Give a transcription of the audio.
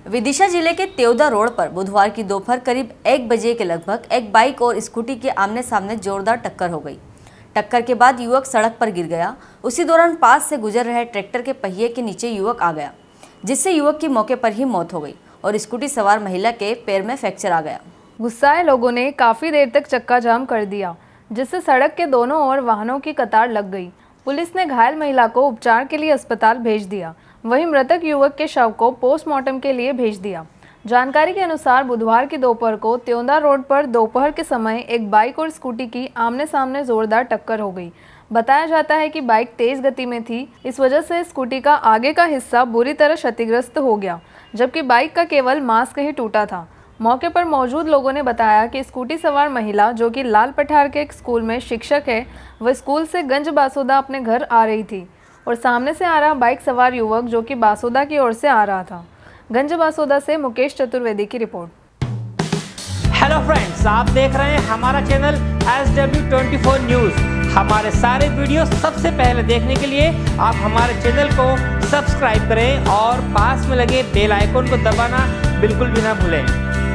विदिशा जिले के त्योदा रोड पर बुधवार की दोपहर करीब 1 बजे के लगभग एक बाइक और स्कूटी के आमने सामने जोरदार टक्कर हो गई। टक्कर के बाद युवक सड़क पर गिर गया। उसी दौरान पास से गुजर रहे ट्रैक्टर के पहिए के नीचे युवक आ गया, जिससे युवक की मौके पर ही मौत हो गई और स्कूटी सवार महिला के पैर में फ्रैक्चर आ गया। गुस्साए लोगों ने काफी देर तक चक्का जाम कर दिया, जिससे सड़क के दोनों ओर वाहनों की कतार लग गई। पुलिस ने घायल महिला को उपचार के लिए अस्पताल भेज दिया, वहीं मृतक युवक के शव को पोस्टमार्टम के लिए भेज दिया। जानकारी के अनुसार बुधवार की दोपहर को त्योदा रोड पर दोपहर के समय एक बाइक और स्कूटी की आमने सामने जोरदार टक्कर हो गई। बताया जाता है कि बाइक तेज गति में थी, इस वजह से स्कूटी का आगे का हिस्सा बुरी तरह क्षतिग्रस्त हो गया, जबकि बाइक का केवल मास्क ही टूटा था। मौके पर मौजूद लोगों ने बताया कि स्कूटी सवार महिला, जो कि लाल पठार के एक स्कूल में शिक्षक है, वह स्कूल से गंज बासोदा अपने घर आ रही थी और सामने से आ रहा बाइक सवार युवक, जो कि बासोदा की ओर से आ रहा था। गंज बासोदा से मुकेश चतुर्वेदी की रिपोर्ट। हेलो फ्रेंड्स, आप देख रहे हैं हमारा चैनल SW24 न्यूज़। हमारे सारे वीडियो सबसे पहले देखने के लिए आप हमारे चैनल को सब्सक्राइब करें और पास में लगे बेल आइकन को दबाना बिल्कुल भी ना भूलें।